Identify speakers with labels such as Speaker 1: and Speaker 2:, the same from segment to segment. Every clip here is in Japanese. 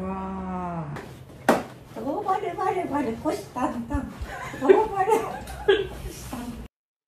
Speaker 1: うわー、どうバレバレバレ虎視眈々、どうバレ虎視眈々。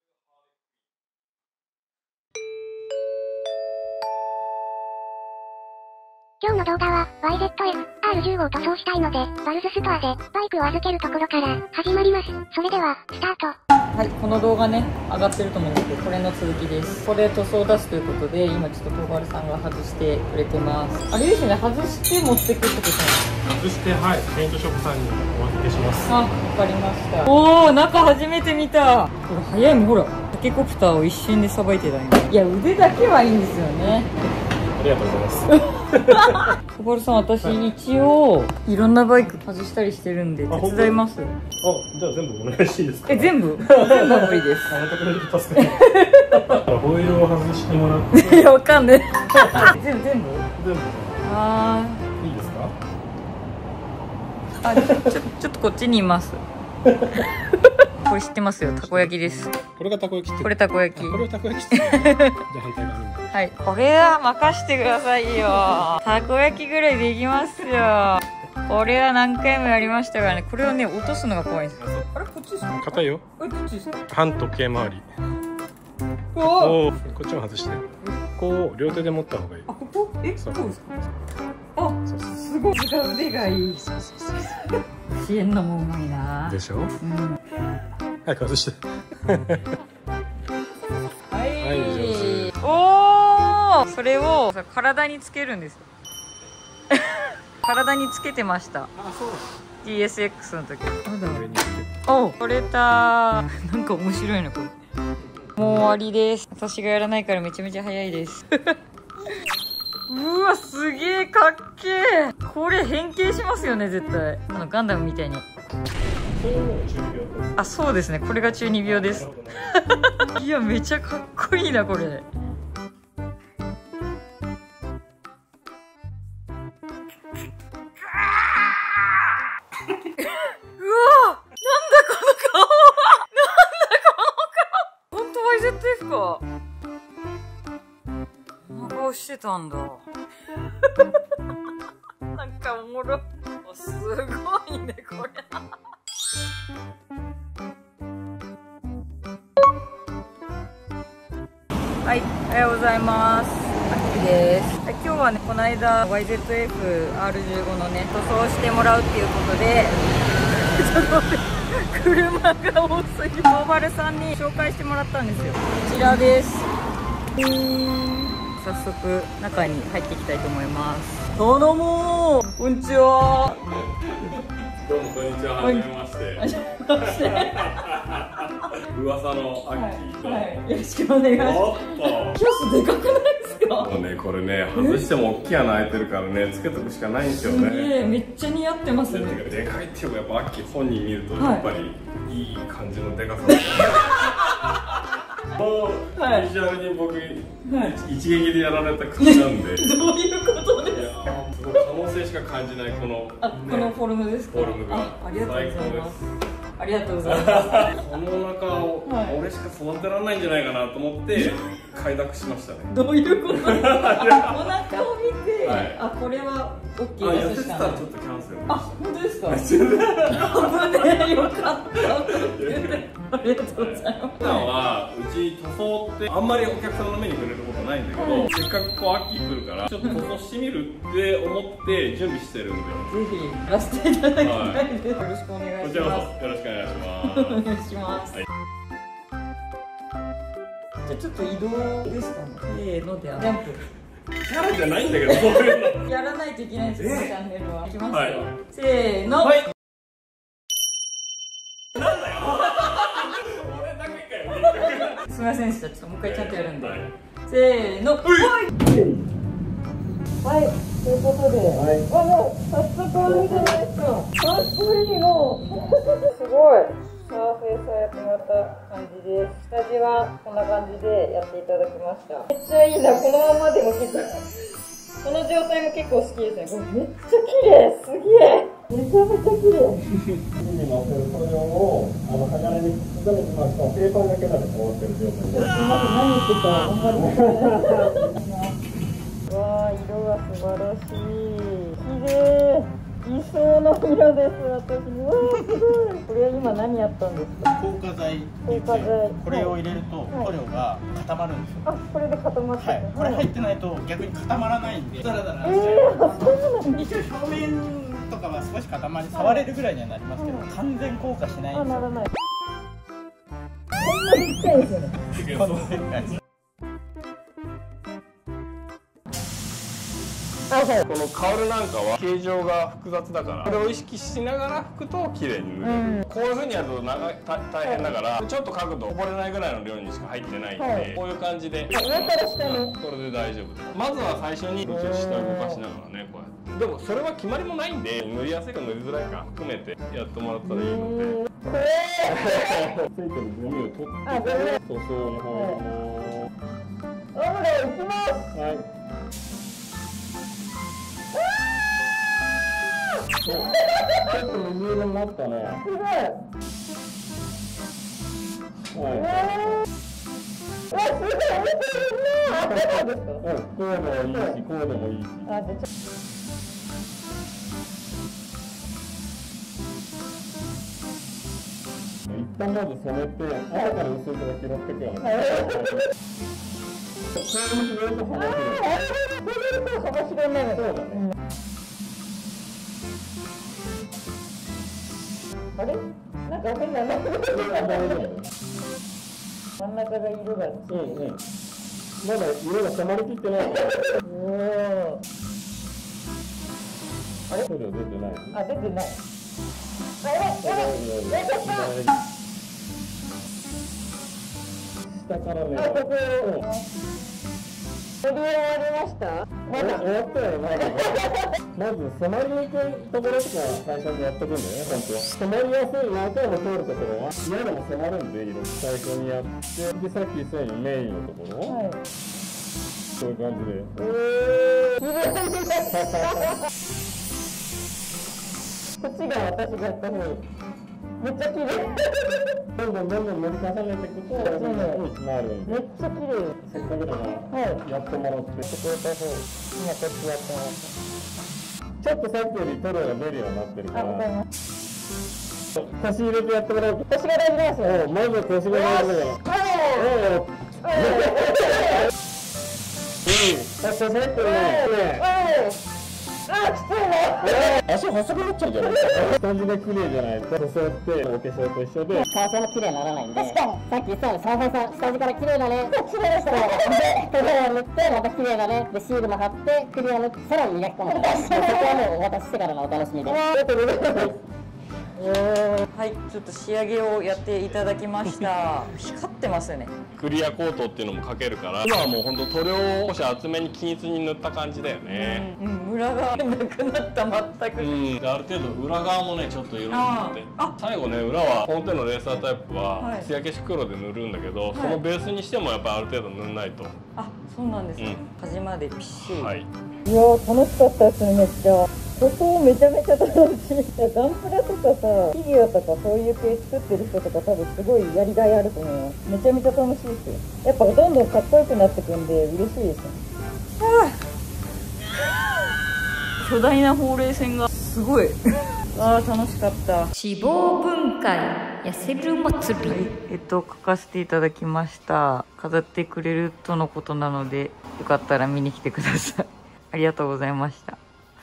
Speaker 2: 今日の動画は YZF-R15 を塗装したいので、バルズストアでバイクを預けるところから始まります。それでは、スタート。
Speaker 1: はい、この動画ね、上がってると思うんですけど、これの続きです。これ塗装を出すということで、今ちょっと東原さんが外してくれてます。あれですね、外して持ってくってことなんですか？
Speaker 3: 外して、はい、ペイントショップさんにお預けします。
Speaker 1: あ、わかりました。おー、中初めて見た。これ早いもん、ほら。タケコプターを一瞬でさばいてたよ。いや、腕だけはいいんですよね。
Speaker 3: ありがとうございます。
Speaker 1: 小原さん、私、一応いろんなバイク外したりしてるんで手伝います。
Speaker 3: あ、じゃあ全部お願いしていいですか？
Speaker 1: 全部は無理です。
Speaker 3: あなたくれる助かる。ホイールを外してもらって。
Speaker 1: いや、わかんない。全部
Speaker 3: 全部。
Speaker 1: あ
Speaker 3: いいですか？
Speaker 1: あ、ちょっとこっちにいます。これ知ってますよ、たこ焼きです。
Speaker 3: これがたこ焼きって。
Speaker 1: これたこ焼き。
Speaker 3: これをたこ焼きって。じゃあ反対側に。
Speaker 1: はい、これは任してくださいよ。たこ焼きぐらいできますよ。これは何回もやりましたからね。これをね、落とすのが怖いんですよ。あれ、こっちですか？
Speaker 3: 硬いよ。
Speaker 1: これどっちですか？
Speaker 3: 半時計回り。
Speaker 1: おお。
Speaker 3: お、こっちも外して。こう両手で持った方がいい。
Speaker 1: あ、ここ？え、
Speaker 3: そう
Speaker 1: ですか？あ、すごい。腕がいい。支援のもうまいな。
Speaker 3: でしょ？
Speaker 1: うん。
Speaker 3: はい、外して。
Speaker 1: はい。
Speaker 3: はい、上手。
Speaker 1: おお。それを体につけるんですよ。体につけてました。
Speaker 3: あ、そう。
Speaker 1: DSX の時。まだ。
Speaker 3: 上につけて。
Speaker 1: お、取れた。なんか面白いなこれ。もう終わりです。私がやらないからめちゃめちゃ早いです。うわ、すげえかっけえ。これ変形しますよね、絶対。ガンダムみたいに。あ、そうですね。これが中二病です。いや、めちゃかっこいいな、これ。YZF か。こんな顔してたんだ。なんかおもろ。すごいね、これ。はい、おはようございます。あきです。今日はね、この間 YZF-R15 のね、塗装してもらうっていうことで、ちょっと待って。車が多すぎる。東原さんに紹介してもらったんですよ。こちらです。早速中に入っていきたいと思います。どうもー、こんにちは。
Speaker 3: どうもこんにちは。はじめまして。噂のアッキーと、
Speaker 1: はい、よろしくお願いします。キャスでかくないですか？
Speaker 3: もうね、これね、外しても大きい穴開いてるからね、つけとくしかないんですよね。
Speaker 1: めっちゃ似合ってますね。
Speaker 3: でかいっていうか、やっぱアッキー本人見ると、やっぱりいい感じのでかさ。もう、ビジュアルに僕、一撃でやられた口なんで。
Speaker 1: どういうことですか？
Speaker 3: すごい可能性しか感じないこの、
Speaker 1: このフォルムですか？
Speaker 3: フォルムが
Speaker 1: ありがとうございます。ありがとうございます。
Speaker 3: このお腹を俺しか育てられないんじゃないかなと思って快諾しましたね。
Speaker 1: どういうことですか？お腹を見て、あ、これは OK
Speaker 3: やって
Speaker 1: ですか？
Speaker 3: たらちょっとキャンセル。
Speaker 1: あ、本当ですか？危ねえ、よかった。ありがとうございます。
Speaker 3: 普段はうち塗装ってあんまりお客さんの目に触れることないんだけど、せっかくこう秋来るからちょっと塗装してみるって思って準備してるんで、
Speaker 1: ぜひやらせていただきたいです。よろしくお願いします。
Speaker 3: こちらこそよろしくお願いします。
Speaker 1: お願いします。じゃあちょっと移動ですかね。せーのでジャンプ。
Speaker 3: キャラじゃないんだけど、そういうの
Speaker 1: やらないといけないんですよ、チャンネルは。いきますよ。せーの。
Speaker 3: はい。なんだよ。俺だけかよ。
Speaker 1: すみませんでした。ちょっともう一回ちゃんとやるんで。せーの。はい。はい、ということで、もう早速いいじゃないですか。かっこいいの。すごい。さあ、フェイスアップまた感じです。下地はこんな感じでやっていただきました。めっちゃいいな。このままでも結構。この状態も結構好きですね。これめっちゃ綺麗。すげえ。めちゃめちゃ綺麗。
Speaker 4: 次に乗せるこれを鋼に刻めてみますと、ペーパーだけまで終わってる状態です。
Speaker 1: すみません、何言ってたかあんまり。わあ、色が素晴らしい。綺麗。 の色です。私も。すごい。これ今何やったんですか？
Speaker 5: 硬化剤。
Speaker 1: 硬化剤。
Speaker 5: これを入れると塗料が固まるんですよ。
Speaker 1: あ、これで固まって。
Speaker 5: はい。これ入ってないと逆に固まらないんで。ダラダラ。
Speaker 1: そうなんです。
Speaker 5: 一応表面とかは少し固まり、触れるぐらいにはなりますけど、完全硬化しないんですよ。
Speaker 1: あ、ならない。こんなちっちゃいですよね。
Speaker 5: このでっかい。
Speaker 3: このカウルなんかは形状が複雑だから、これを意識しながら拭くと綺麗に塗れる、こういう風にやると大変だから、ちょっと書くとこぼれないぐらいの量にしか入ってないんで、こういう感じで上から下にこれで大丈夫です。まずは最初に一応下動かしながらね、こうやって。でもそれは決まりもないんで、塗りやすいか塗りづらいか含めてやってもらったらいいので、ついてるゴミを取って塗装の方も
Speaker 1: オムレいきます。
Speaker 3: はい。ちょっと水色になったね。
Speaker 1: すごい。
Speaker 3: はい。
Speaker 1: すごい。こうで
Speaker 3: もいいし、こうでもいいし。
Speaker 1: あ、じゃ
Speaker 3: 一旦まず染めて、後から薄いとこ拾っていくよね。これも広いと幅広い。
Speaker 1: 幅広いね。そうだね。あれ？なんか変なの。真ん中が色が。
Speaker 3: まだ色が染まりきってない。あれ？塗料出てない。
Speaker 1: あ、出てない。あれ？出ちゃった。
Speaker 3: 下からね。
Speaker 1: あ、ここ。塗り終わりました？
Speaker 3: 終わったよ、まず染まりにくいところとか最初にやっとくんだよね、本当は。染まりやすい何回も通るところは嫌でも染まるんで、色最初にやって、でさっき言ったようにメインのところ、はい、そういう感じで。
Speaker 1: こっちが私がやった方めっちゃ綺麗。
Speaker 3: どんどん塗り重ねていくとなるんで。
Speaker 1: めっちゃ綺麗。
Speaker 3: せっかくだからやってもらって。
Speaker 1: 今こっちやってもらった。
Speaker 3: ちょっとさっきより塗料が出るようになってるから。
Speaker 1: わかります。
Speaker 3: 腰入れてやってもらうと。
Speaker 1: 腰が大事なんですよ。
Speaker 3: まずは腰が大事だから。腰入ってるね。
Speaker 1: あ、きついね。
Speaker 3: 足細くなっちゃうじゃないですか。下地が綺麗じゃないと、塗装ってお化粧と一緒で
Speaker 6: 乾燥も綺麗にならないんで、確かにさっき言ったように、サーファーさん、下地から綺麗だね、綺麗でしたね。で、塗料を塗って、また綺麗だね、で、シールも貼って、クリア塗って、さらに磨き込む。そこはもうお渡ししてからのお楽しみで。
Speaker 1: はい、ちょっと仕上げをやっていただきました。光ってますよね。
Speaker 3: クリアコートっていうのもかけるから、今はもう本当塗料を少し厚めに均一に塗った感じだよね。
Speaker 1: 裏側なくなった、全く。
Speaker 3: である程度裏側もねちょっと色になって、最後ね裏は表のレーサータイプは艶消し黒で塗るんだけど、そのベースにしてもやっぱりある程度塗んないと。
Speaker 1: あ、そうなんですね。端までびっしり。
Speaker 3: はい。
Speaker 1: いやー、楽しかったですね、めっちゃ。塗装めちゃめちゃ楽しい。ガンプラとかさ、フィギュアとかそういう系作ってる人とか多分すごいやりがいあると思います。めちゃめちゃ楽しいですよ。やっぱどんどんかっこよくなってくんで嬉しいですね。巨大なほうれい線がすごい。あー、楽しかった。
Speaker 7: 脂肪分解痩せる祭り、
Speaker 1: 書かせていただきました。飾ってくれるとのことなので、よかったら見に来てください。ありがとうございました。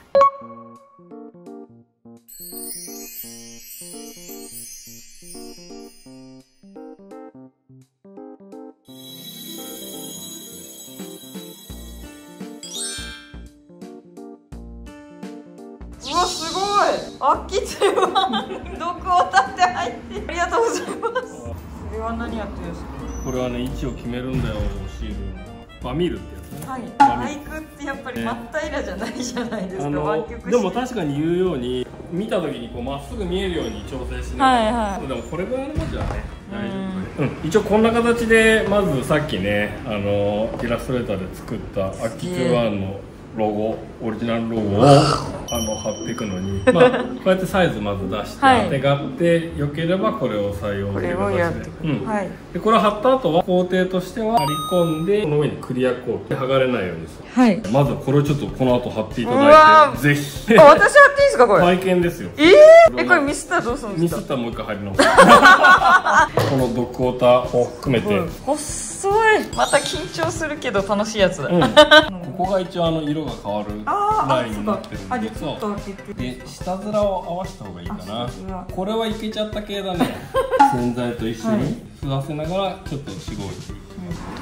Speaker 1: うわ、すごい。あ、きついわ。毒を立って入って。ありがとうございます。これは何やってるんですか。
Speaker 3: これはね、位置を決めるんだよ、シール。バミルってやつね。
Speaker 1: はい。バイクってやっぱり真っ平らじゃないじゃないですか。湾曲して。
Speaker 3: でも確かに言うように、見た時にこうまっすぐ見えるように調整しながら。でもこれぐらいのもんじゃね、大丈夫。一応こんな形でまずさっきね、イラストレーターで作ったアッキー2-1のロゴ、オリジナルロゴを貼っていくのに、まあこうやってサイズまず出して、
Speaker 1: はい
Speaker 3: 当てがってよければこれを採用という
Speaker 1: これをやって
Speaker 3: 形で、
Speaker 1: はい
Speaker 3: でこれを貼った後は工程としては貼り込んで、この上にクリアコート、剥がれないようにする。
Speaker 1: はい。
Speaker 3: まずこれをちょっっとこの後貼っていた
Speaker 1: うわ
Speaker 3: だいて、
Speaker 1: ー
Speaker 3: ぜひ
Speaker 1: あ、私貼っていいですかこれ。
Speaker 3: 体験ですよ。
Speaker 1: これミスったらどうするん
Speaker 3: ミ
Speaker 1: ですか。
Speaker 3: スったらもう一回貼り直すこのドッグウォーターを含めて、
Speaker 1: 細い。また緊張するけど楽しいやつだ。
Speaker 3: ここが一応色が変わるラインになってるんで、そうで下面を合わせた方がいいかな。これはいけちゃった系だね。洗剤と一緒に吸わせながらちょっとしごいていく。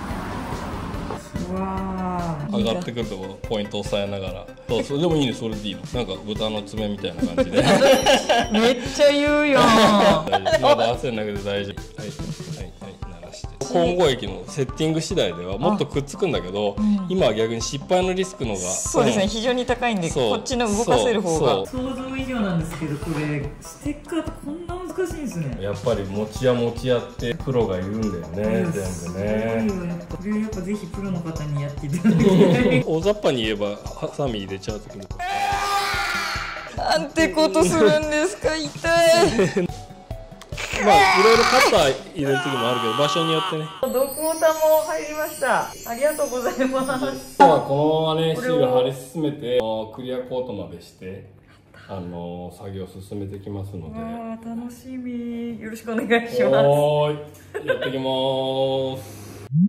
Speaker 3: 上がってくるところポイント押さえながら、そうそれでもいいね、それでいいの。なんか豚の爪みたいな感じで
Speaker 1: めっちゃ言うよ
Speaker 3: まだ汗なくて大丈夫。はい鳴らして。混合液のセッティング次第ではもっとくっつくんだけど、今は逆に失敗のリスクのが
Speaker 1: そうですね、非常に高いんで、こっちの動かせる方が想像以上なんですけど、これステッカーってこんな難しいんですね。
Speaker 3: やっぱり持ち屋ってプロがいるんだよね、全部ね。
Speaker 1: これやっぱぜひプロの方にやっていただきたい。
Speaker 3: 大雑把に言えばハサミ入れちゃうときも
Speaker 1: なんてことするんですか、痛い。
Speaker 3: まあいろいろカッター入れる時もあるけど、場所によってね。
Speaker 1: ドッグウォーターも入りました。ありがとうございます。
Speaker 3: 今日はこのままねシール貼り進めてクリアコートまでして作業進めてきますので。
Speaker 1: 楽しみ。よろしくお願いします。
Speaker 3: はーい、やってきまーす。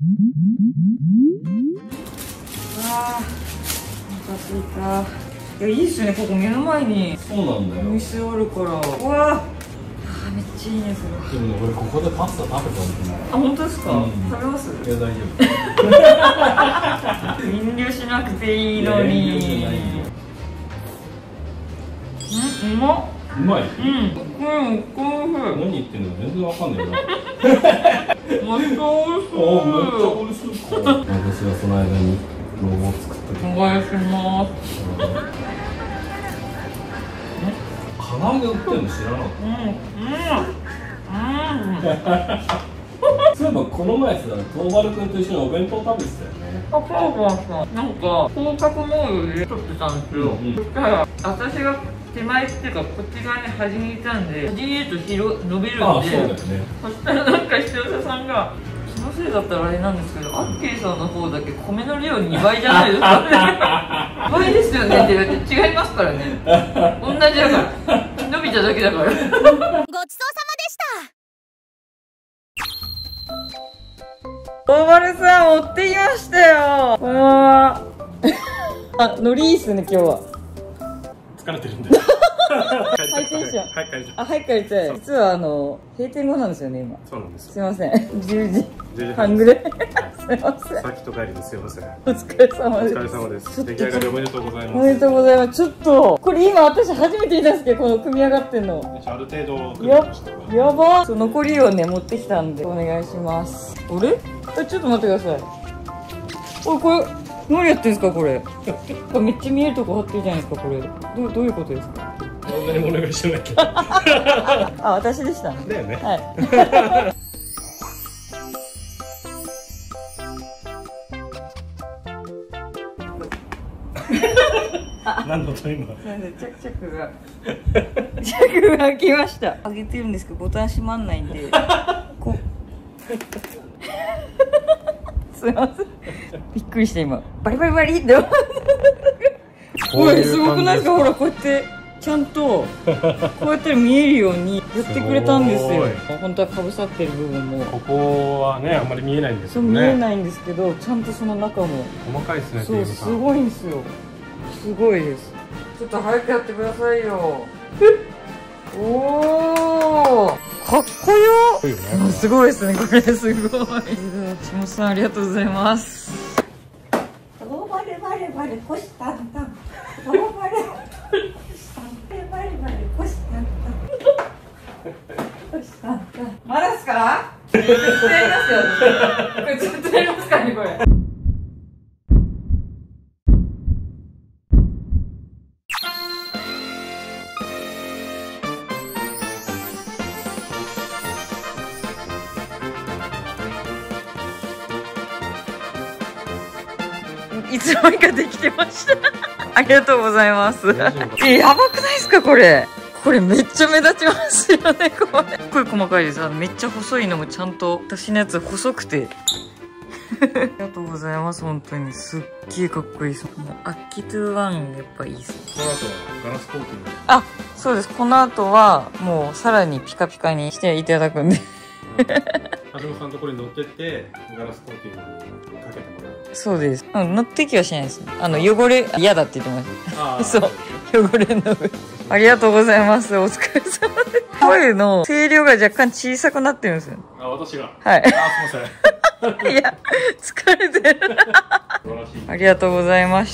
Speaker 1: あー、お腹すいた。いや、いいっすね、ここ目の前に
Speaker 3: そうなんだよ。
Speaker 1: お店あるから。うわー、めっちゃいいね、それ。
Speaker 3: でもね、俺ここでパスタ食べたんですよ。
Speaker 1: あ、本当ですか、食べます。
Speaker 3: いや、大丈夫。
Speaker 1: 遠慮しなくていいのに。うまっ。
Speaker 3: うまい。
Speaker 1: この風。
Speaker 3: 何言ってんの、全然わかんないな。
Speaker 1: めっちゃ美味しそう。
Speaker 3: めっちゃ美味しそう。私がその間にロゴを作った。
Speaker 1: お願いします。
Speaker 3: 唐揚げ売ってるの知らなかった。そういえばこの前さ、東原君と一緒にお弁当食べてたよね。
Speaker 1: あ、そうなんか広角モードで撮ってたんですよ。そしたら私が手前っていうかこっち側に端にいたんで、端にいると伸びるんで。
Speaker 3: あ、そうだよね。
Speaker 1: そしたらなんか視聴者さんが気のせいだったらあれなんですけど、アッキーさんの方だけ米の量2倍じゃないですかって2倍ですよねって言われて、違いますからね、同じだから伸びただけだからごちそうさまでした。大丸さん持ってきましたよ。こんばんは。あ、ノリいいっすね今日は。
Speaker 3: 疲れてるんで。
Speaker 1: ハイテンション。はい帰りたい。実は閉店後なんですよね今。
Speaker 3: そうなんです。
Speaker 1: すいません。10時半ぐらい。すいません。
Speaker 3: さっきと帰りですいません。
Speaker 1: お疲れ様です。
Speaker 3: お疲れ様です。出来上がりおめでとうございます。
Speaker 1: おめでとうございます。ちょっとこれ今私初めて見たんですけど、この組み上がってんの。
Speaker 3: ある程度組みました。
Speaker 1: やば。そう残りをね持ってきたんでお願いします。あれ？ちょっと待ってください。これ何やってんですかこれ。めっちゃ見えるとこ貼ってるじゃないですかこれ。どういうことですか。
Speaker 3: 何もお願いしてないけど。
Speaker 1: あ、私でしたね。
Speaker 3: だよね。
Speaker 1: はい。
Speaker 3: 何のと今。
Speaker 1: チャックが開きました。開けてるんですけどボタン閉まんないんで。すいません。びっくりした今。バリバリバリって。おい、すごくないですか。ほらこうやってちゃんとこうやって見えるようにやってくれたんですよ。本当はかぶさってる部分も。
Speaker 3: ここはねあんまり見えないんです
Speaker 1: そう見えないんですけど、ちゃんとその中も
Speaker 3: 細かいですね。
Speaker 1: そうすごいんですよ。すごいです。ちょっと早くやってくださいよ。おお、かっこよ。すごいですねこれ、すごい。ちもさんありがとうございます。
Speaker 8: バレバレバレ虎視眈々。バレバレバレ虎視眈々。
Speaker 1: まだですか？ずっとやりますよ。これずっとやりますからねこれ。 いつの間にかできてましたありがとうございますやばくないですかこれめっちゃ目立ちますよねこれすっごい細かいです。めっちゃ細いのもちゃんと私のやつ細くてありがとうございます。本当にすっげえかっこいいです。もうアッキトゥワンやっぱいいですね。
Speaker 3: この後はガラスコーティング。
Speaker 1: あ、そうです。この後はもうさらにピカピカにしていただくんで
Speaker 3: 橋本さんのところに乗ってってガラスコーティングかけてもらう。
Speaker 1: そうです。乗ってきはしないですね。汚れ嫌だって言ってました。そう汚れの上ありがとうございます。お疲れ様です。声の声量が若干小さくなってるんですよ。
Speaker 3: あ、私が。
Speaker 1: はい。
Speaker 3: あ、すいません。
Speaker 1: いや、疲れてる。ありがとうございました。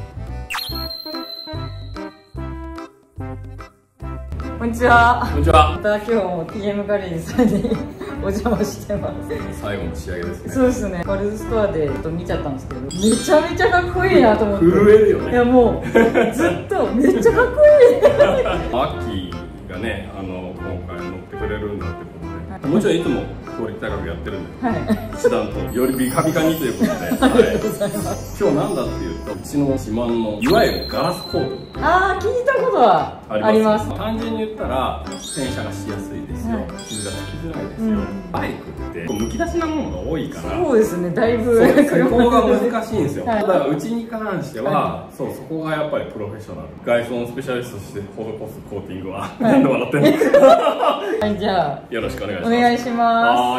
Speaker 1: こんにちは。
Speaker 3: こんにちは。
Speaker 1: また今日も TM ガレージさんにお邪魔してます。
Speaker 3: 最後の仕上げですね。
Speaker 1: そうですね。ガルズストアで見ちゃったんですけど、めちゃめちゃかっこいいなと思って。
Speaker 3: 震えるよね。
Speaker 1: いやもうずっとめっちゃかっこいい。
Speaker 3: アッキーがね、今回乗ってくれるんだってことで、もちろんいつもクオリティ高くやってるんで、一段とよりビカビカにということで、今日なんだっていうと、うちの自慢のいわゆるガラスコート。
Speaker 1: ああ、聞いたことはあります。
Speaker 3: 単純に言ったら洗車がしやすいですよ、傷がつきづらいですよ、バイクってむき出しなものが多いから、
Speaker 1: そうですね、だいぶ
Speaker 3: そこが難しいんですよ。ただうちに関しては、そこがやっぱりプロフェッショナル、外装のスペシャリストとして施すコーティングは何で笑ってんの
Speaker 1: はい、じゃあ
Speaker 3: よろしくお願いします。
Speaker 1: お願いします。
Speaker 3: はい、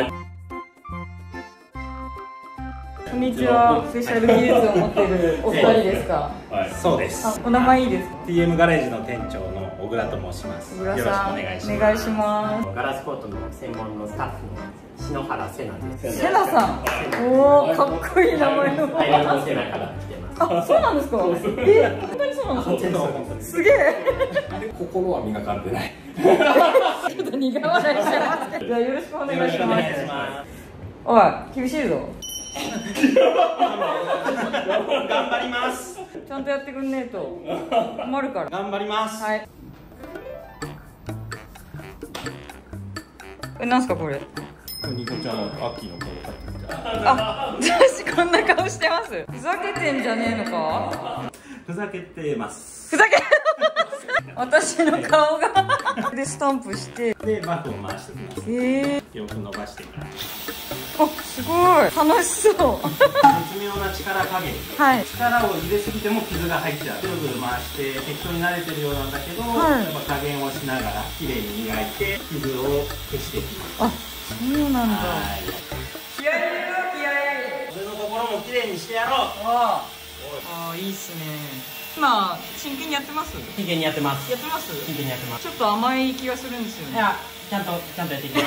Speaker 1: こんにちは。スペシャル技術を持っているお二人ですか。
Speaker 3: はい、
Speaker 5: そうです。
Speaker 1: お名前いいですか。
Speaker 5: TM ガレージの店長の小倉と申します。
Speaker 1: 小倉
Speaker 5: よろしく
Speaker 1: さん、
Speaker 5: お願いします。
Speaker 1: お願いします。
Speaker 9: ガラスコートの専門のスタッフの篠原瀬奈です。
Speaker 1: セナさん、おお、かっこいい名前の。
Speaker 9: 大量の瀬奈から来てます。
Speaker 1: あ、そうなんですか。本当にそうなんですか。すげえ。
Speaker 3: 心は磨かれてない
Speaker 1: ちょっと苦笑いしちゃいますけど、じゃあよろしくお願いします。おい、厳しいぞ。
Speaker 5: 頑張ります。
Speaker 1: ちゃんとやってくんねえと困るから。
Speaker 5: 頑張ります。
Speaker 1: はい。なんすかこれ。
Speaker 3: ニコちゃん、アッキーの顔を描いてみた。
Speaker 1: あ、私こんな顔してます。ふざけてんじゃねえのか。
Speaker 5: ふざけてます。
Speaker 1: ふざけ私の顔がでスタンプして
Speaker 5: でバッグを回してきます。よく伸ばしてから。
Speaker 1: あ、すごい楽しそう。
Speaker 5: 絶妙な力加減。
Speaker 1: はい。
Speaker 5: 力を入れすぎても傷が入っちゃう。ぐるぐる回して適当に慣れてるようなんだけど、やっぱ加減をしながら綺麗に磨いて傷を消していきます。
Speaker 1: あ、そうなんだ。気合い入れろ、気合い。
Speaker 5: 俺のところも綺麗にしてやろう。
Speaker 1: ああ、いいっすね。今真剣にやってます。
Speaker 5: 真剣にやってます。
Speaker 1: やってます。
Speaker 5: 真剣にやってます。
Speaker 1: ちょっと甘い気がするんですよね。
Speaker 5: いや、ちゃんとやっていきます。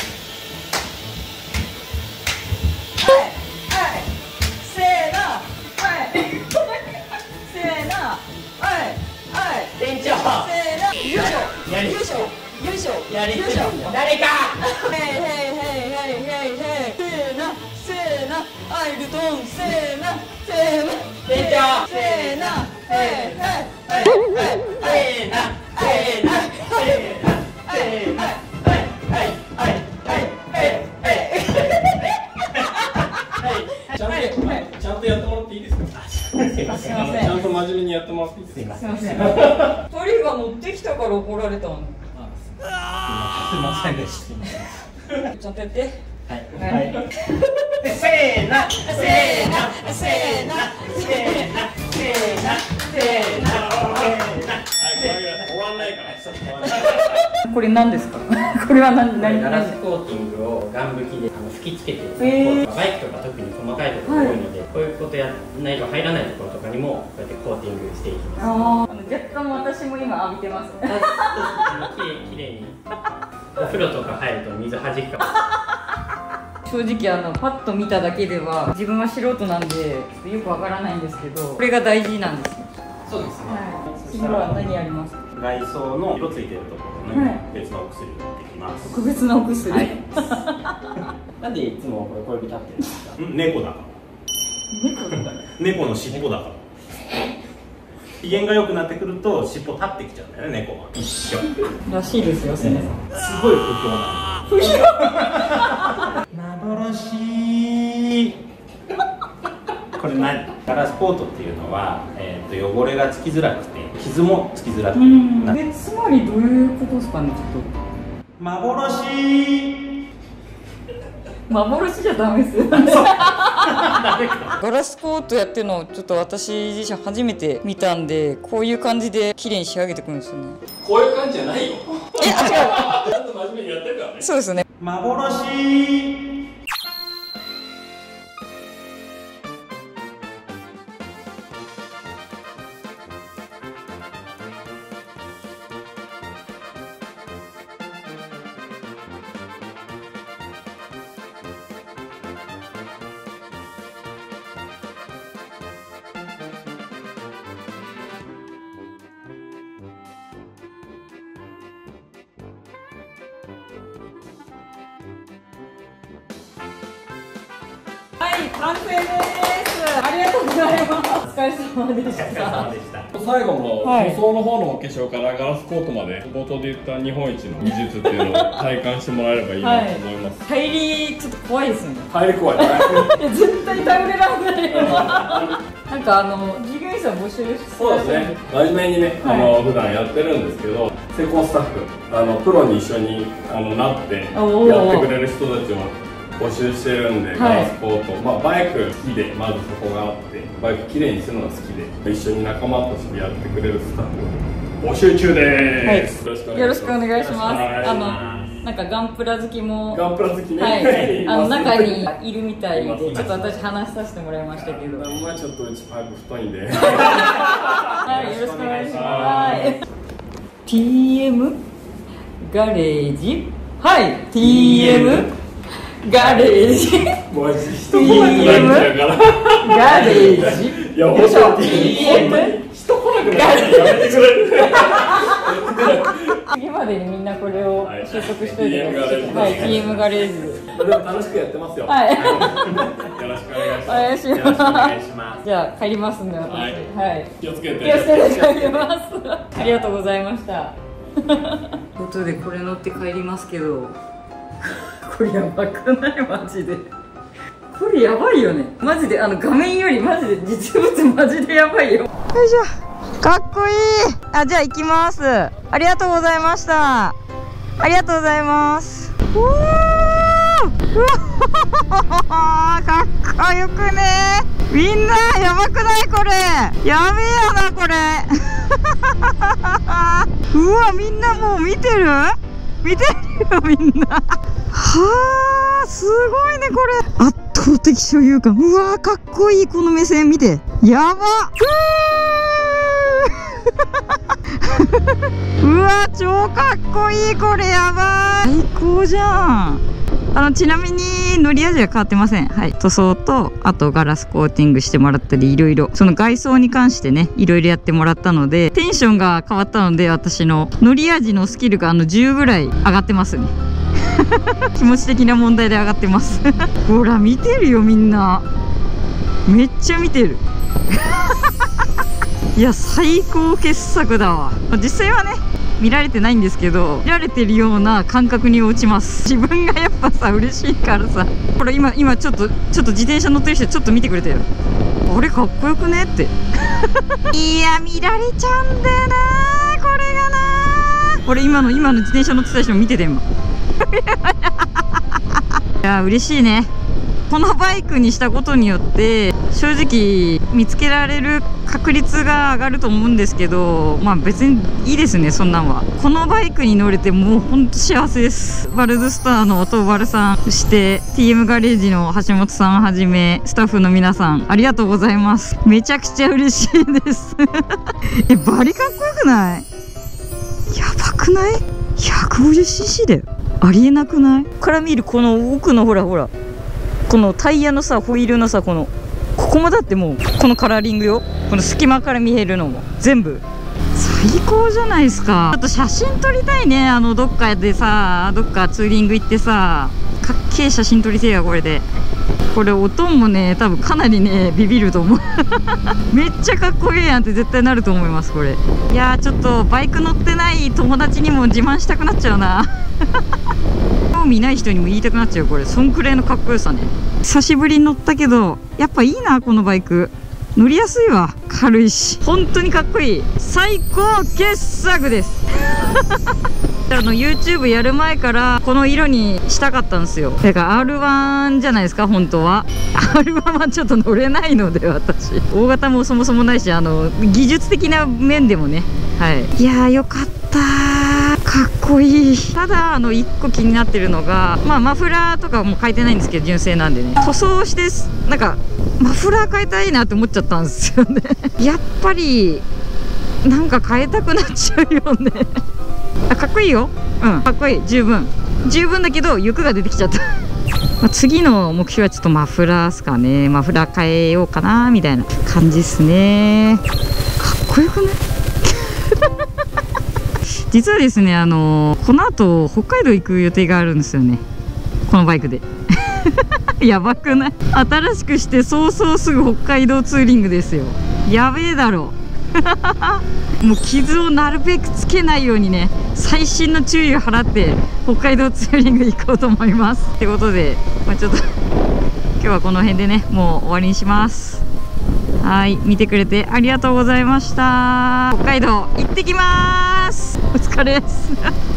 Speaker 1: せーの、はい。せーの、はい。
Speaker 5: 店長。
Speaker 1: せーの、よいしょ。よいしょ。よいしょ。
Speaker 5: やり
Speaker 1: よいしょ。
Speaker 5: 誰か。
Speaker 1: へいへいへいへいへいへい。せーの、せーの、アイルトン。せーの、せーの。
Speaker 5: 店長。
Speaker 1: せーの、へいへい。
Speaker 5: せーの。せーの。せーの。せーの。
Speaker 3: ちゃんとやってもらっていいですか。
Speaker 1: すいません。
Speaker 3: ちゃんと真面目にやってもらっていいですか。
Speaker 1: すいません。鳥が乗ってきたから怒られたの。
Speaker 5: すいませんでした。
Speaker 1: ちゃんとやって。
Speaker 5: はい。
Speaker 1: はい。
Speaker 5: せーの。せーの。せーの。せーの。せーの。せーの。
Speaker 3: 終わんないから。
Speaker 1: これ何ですか。これは何
Speaker 9: ガラスコーティングをガン吹きで吹き付けて、バイクとか特に細かいところが多いので、こういうことやらないと入らないところとかにもこうやってコーティングしていきます。
Speaker 1: 若干私も今浴びてます。
Speaker 9: きれいに。お風呂とか入ると水はじくから。
Speaker 1: 正直パッと見ただけでは自分は素人なんでちょっとよくわからないんですけど、これが大事なんですよ。
Speaker 5: そうですね。
Speaker 1: 次は何やりますか。
Speaker 5: 外装の色ついてるところに別のお薬を持ってきます。
Speaker 1: 特別なお薬。
Speaker 9: なんでいつもこれ小指立ってるんですか。
Speaker 5: 猫だから。猫の尻尾だから。機嫌が良くなってくると尻尾立ってきちゃうんだよね、猫は。一緒。
Speaker 1: らしいですよ、先生。
Speaker 5: すごい不評なの。不評。幻。 これ何？ガラスコートっていうのは、汚れがつきづらくて傷もつきづらくなる。
Speaker 1: つまりどういうことですかね、ちょっと。幻じゃダメですよね。ガラスコートやってるのをちょっと私自身初めて見たんで、こういう感じで綺麗に仕上げてくるんですよね。
Speaker 3: こういう感じじゃないよ。
Speaker 1: 違う。
Speaker 3: ちゃんと真面目にやってるからね。
Speaker 1: そうですね。はい、完成です。ありがとうございます。お疲れ様でした。
Speaker 3: 最後の塗装の方のお化粧からガラスコートまで、冒頭で言った日本一の技術っていうのを体感してもらえればいいなと思います。
Speaker 1: 入りちょっと怖いですよね。
Speaker 3: 入り怖いね。
Speaker 1: いや絶対頼れらんないよ。なんか従業員さん募集して。
Speaker 3: そうですね。真面目にね、普段やってるんですけど、施工スタッフ、プロに一緒になってやってくれる人たちを募集してるんで、ガラスコート、バイク好きで、まずそこがあって、バイクきれいにするのが好きで、一緒に仲間としてやってくれるスタッフ募集中です。
Speaker 1: よろしくお願いします。なんかガンプラ好きも、
Speaker 3: ガンプラ好きね、
Speaker 1: はい、中にいるみたいで、ちょっと私話させてもらいましたけど。
Speaker 3: まあちょっとうちパイプ太いんで。
Speaker 1: はい、よろしくお願いします。TM ガレージ、はい、TMガレージ、
Speaker 3: マジ人来なくなっちゃうから
Speaker 1: ガレージ、
Speaker 3: いや本当に人来なくなっちゃうやめてくれ。
Speaker 1: 次までにみんなこれを習得しといてください。はい、TM ガレージで。
Speaker 3: でも楽しくやってますよ。
Speaker 1: はい。
Speaker 3: よろしくお願いします。
Speaker 1: お願いします。じゃあ帰りますんで、私。はい。
Speaker 3: 気をつけて。
Speaker 1: 気をつけて帰ります。ありがとうございました。ということでこれ乗って帰りますけど。これやばくないマジで。これやばいよねマジで。画面よりマジで実物マジでやばいよ。よいしょ、かっこいい。じゃあ行きます。ありがとうございました。ありがとうございます。おー、うわかっこよくね。みんなやばくないこれ。やべえよなこれ。うわ、みんなもう見てる見てるよみんな。はあ、すごいねこれ。圧倒的所有感。うわー、かっこいい。この目線見て。やば。うわー、超かっこいい。これやばい。最高じゃん。ちなみに乗り味は変わってません。はい、塗装とあとガラスコーティングしてもらったり、いろいろその外装に関してね、いろいろやってもらったのでテンションが変わったので、私の乗り味のスキルが10ぐらい上がってますね。気持ち的な問題で上がってます。ほら見てるよみんな、めっちゃ見てる。いや最高傑作だわ。実際はね見られてないんですけど、見られてるような感覚に落ちます。自分がやっぱさ嬉しいからさ。これ今ちょっと自転車乗ってる人ちょっと見てくれたよ。あれかっこよくねって。いや見られちゃうんだよなこれがな。これ今の自転車乗ってた人も見てて今。いや嬉しいね。このバイクにしたことによって正直見つけられる確率が上がると思うんですけど、まあ別にいいですねそんなんは。このバイクに乗れてもうほんと幸せです。バルズスターの東原さん、そして TM ガレージの橋本さんはじめスタッフの皆さんありがとうございます。めちゃくちゃ嬉しいです。バリかっこよくない？やばくない？ 150cc だよ。ありえなくない？から見るこの奥のほらこのタイヤのさホイールのさここもだってもうこのカラーリングよ。この隙間から見えるのも全部最高じゃないですか。ちょっと写真撮りたいね。どっかでさどっかツーリング行ってさかっけえ写真撮りてえやこれで。これ音もね多分かなりねビビると思う。めっちゃかっこいいやんって絶対なると思いますこれ。いやーちょっとバイク乗ってない友達にも自慢したくなっちゃうな。もう味ない人にも言いたくなっちゃう。これそんくらいのかっこよさね。久しぶりに乗ったけどやっぱいいな、このバイク乗りやすいわ。軽いし本当にかっこいい。最高傑作ですYouTube やる前からこの色にしたかったんですよ。だから R1 じゃないですか、本当は。R1 はちょっと乗れないので、私大型もそもそもないし、技術的な面でもね。はい、いやーよかった、かっこいい。ただ1個気になってるのが、マフラーとかも変えてないんですけど、純正なんでね、塗装してなんかマフラー変えたいなって思っちゃったんですよねやっぱりなんか変えたくなっちゃうよねかっこいいよ。かっこいい。十分だけど欲が出てきちゃった次の目標はちょっとマフラーですかね。マフラー変えようかなみたいな感じですね。かっこよくない実はですね、この後北海道行く予定があるんですよね、このバイクでやばくない？新しくして早々すぐ北海道ツーリングですよ。やべえだろもう傷をなるべくつけないようにね、細心の注意を払って北海道ツーリング行こうと思います。ってことで、ちょっと今日はこの辺でね、もう終わりにします。はい、見てくれてありがとうございました。北海道行ってきます。お疲れです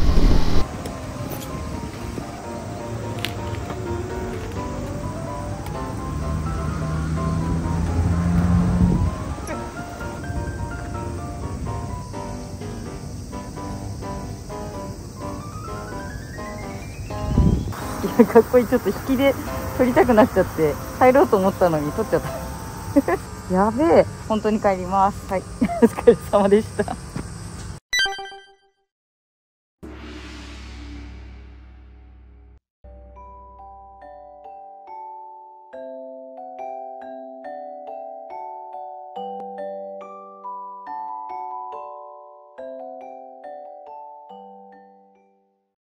Speaker 1: いや、かっこいい。ちょっと引きで撮りたくなっちゃって帰ろうと思ったのに撮っちゃったやべえ。本当に帰ります。はいお疲れ様でした。